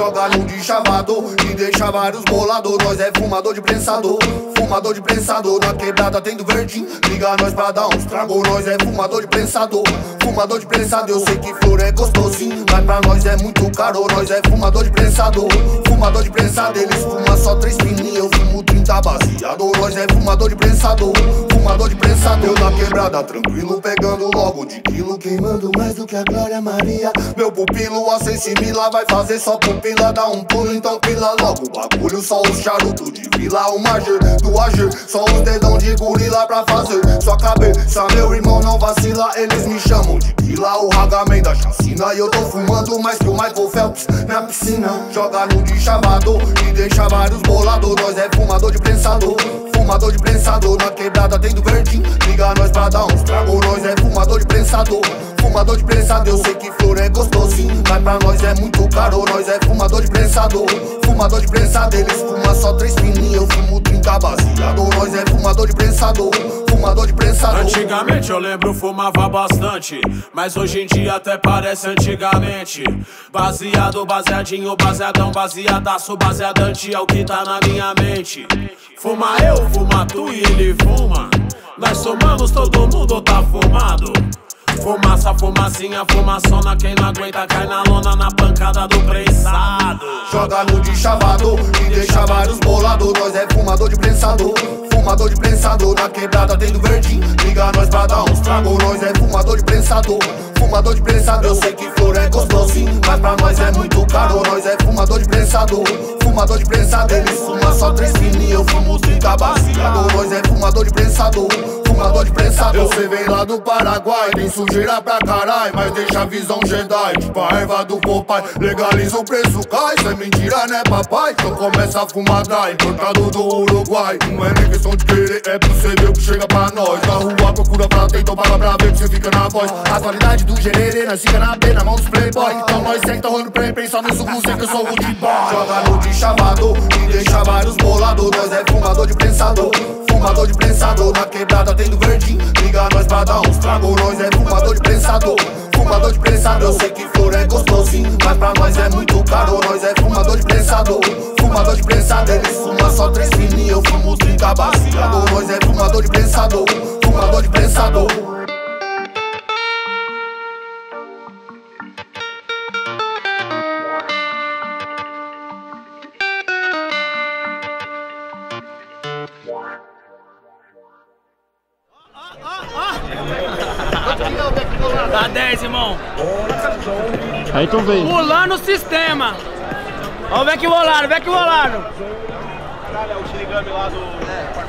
joga num de chavador e deixa vários bolador. Nós é fumador de prensador, fumador de prensador. Na quebrada tem do verdinho, liga nós pra dar uns trago. Nós é fumador de prensador, fumador de prensador. Eu sei que flor é gostosinho, mas pra nós é muito caro. Nós é fumador de prensador, fumador de prensador. Eles fumam só 3 pininhas, eu fumo 30 baseado. Nós é fumador de prensador, fumador de prensador. Eu na quebrada tranquilo, pegando logo de quilo, queimando mais do que a Glória Maria. Meu pupilo a 6 mil vai fazer só pupila, dá um pulo, então pila logo o bagulho. Só os charutos de vila, o Magê do AG, só os dedão de gorila pra fazer sua cabeça. Meu irmão não vacila, eles me chamam de Kila, o Hagaman da chacina. E eu tô fumando mais que o Michael Phelps na piscina. Joga no de chavador e deixa vários bolador. Nós é fumador de prensador, fumador de prensador. Na quebrada tem do verdinho, liga nós pra dar uns trago. Nós é fumador de prensador, fumador de prensador. Eu sei que flor é gostosinho, mas pra nós é muito caro. Nós é fumador de prensador, fumador de prensador. Eles fumam só 3 pininhas, eu fumo 30 baseado. Nós é fumador de prensador, fumador de prensador. Antigamente eu lembro fumava bastante, mas hoje em dia até parece antigamente. Baseado, baseadinho, baseadão, baseadaço, baseadante é o que tá na minha mente. Fuma eu, fuma tu e ele fuma. Nós somamos, todo mundo tá fumado. Fumaça, fumacinha, fumaçona. Quem não aguenta cai na lona, na pancada do prensado. Joga no de chavador e deixa vários bolador. Nós é fumador de prensador, fumador de prensador. Na quebrada tem do verdinho, liga nós pra dar uns trago. Nós é fumador de prensador, fumador de prensador. Eu sei que flor é gostosinho, mas pra nós é muito caro. Nós é fumador de prensador, fumador de prensador. Eles fumam só 3 pininhas, eu fumo 30 baseado. Nós é fumador de prensador, fumador de prensador. Você vem lá do Paraguai, tem sujeira pra caralho, mas deixa a visão Jedi, tipo a erva do Popeye. Legaliza o preço, cai, isso é mentira, né papai? Então começa a fumar dry, importado do Uruguai. Não é nem questão de querer, é pra você ver o que chega pra nós. Na rua procura pra ter, então paga pra ver que você fica na voz. A qualidade do gererê, nós fica na B, na mão dos playboy. Então nós senta rolando play, pensa no suco, sei que eu sou o de boy. Joga no de chavador e deixa vários bolador. Nós é fumador de prensador, fumador de prensador. Na quebrada tem do verdinho, liga nós pra dar uns trago. Nós é fumador de prensador, fumador de prensador. Eu sei que flor é gostosinho, mas pra nós é muito caro. Nós é fumador de prensador, fumador de prensador. Eles fumam só 3 pininhas, eu fumo 30 baseado. Nós é fumador de prensador, fumador de prensador. Dá 10, irmão. Aí tu veio. Pulando o sistema. Ó o Vec Volado, Vec Volado. Caralho, é o Shinigami lá do...